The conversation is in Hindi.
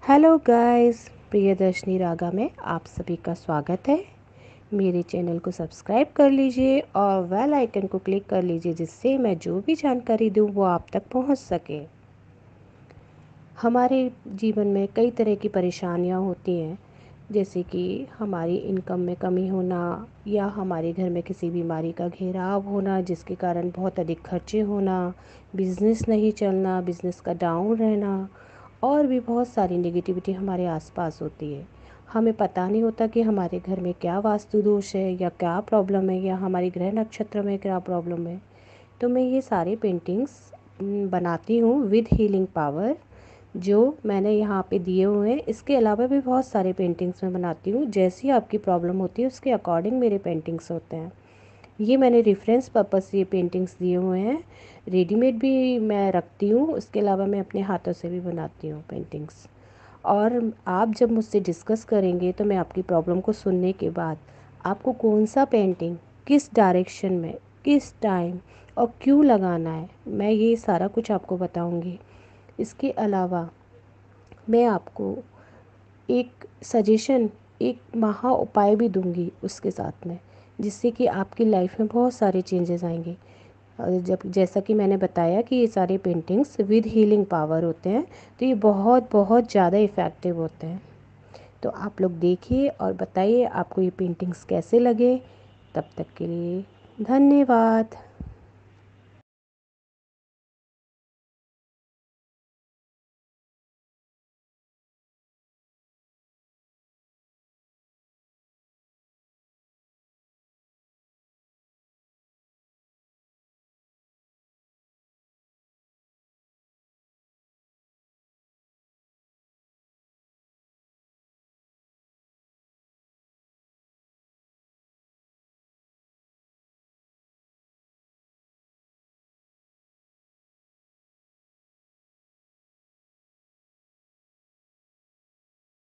हेलो गाइस, प्रियदर्शनी रागा में आप सभी का स्वागत है। मेरे चैनल को सब्सक्राइब कर लीजिए और बेल आइकन को क्लिक कर लीजिए, जिससे मैं जो भी जानकारी दूँ वो आप तक पहुंच सके। हमारे जीवन में कई तरह की परेशानियां होती हैं, जैसे कि हमारी इनकम में कमी होना या हमारे घर में किसी बीमारी का घेराव होना जिसके कारण बहुत अधिक खर्चे होना, बिज़नेस नहीं चलना, बिज़नेस का डाउन रहना और भी बहुत सारी नेगेटिविटी हमारे आसपास होती है। हमें पता नहीं होता कि हमारे घर में क्या वास्तु दोष है या क्या प्रॉब्लम है या हमारे ग्रह नक्षत्र में क्या प्रॉब्लम है। तो मैं ये सारे पेंटिंग्स बनाती हूँ विद हीलिंग पावर, जो मैंने यहाँ पे दिए हुए हैं। इसके अलावा भी बहुत सारे पेंटिंग्स मैं बनाती हूँ, जैसी आपकी प्रॉब्लम होती है उसके अकॉर्डिंग मेरे पेंटिंग्स होते हैं। ये मैंने रेफरेंस पर्पस से ये पेंटिंग्स दिए हुए हैं। रेडीमेड भी मैं रखती हूँ, उसके अलावा मैं अपने हाथों से भी बनाती हूँ पेंटिंग्स। और आप जब मुझसे डिस्कस करेंगे तो मैं आपकी प्रॉब्लम को सुनने के बाद आपको कौन सा पेंटिंग किस डायरेक्शन में किस टाइम और क्यों लगाना है, मैं ये सारा कुछ आपको बताऊंगी। इसके अलावा मैं आपको एक सजेशन, एक महा उपाय भी दूंगी उसके साथ में, जिससे कि आपकी लाइफ में बहुत सारे चेंजेस आएंगे। जब जैसा कि मैंने बताया कि ये सारे पेंटिंग्स विद हीलिंग पावर होते हैं, तो ये बहुत बहुत ज़्यादा इफ़ेक्टिव होते हैं। तो आप लोग देखिए और बताइए आपको ये पेंटिंग्स कैसे लगे। तब तक के लिए धन्यवाद।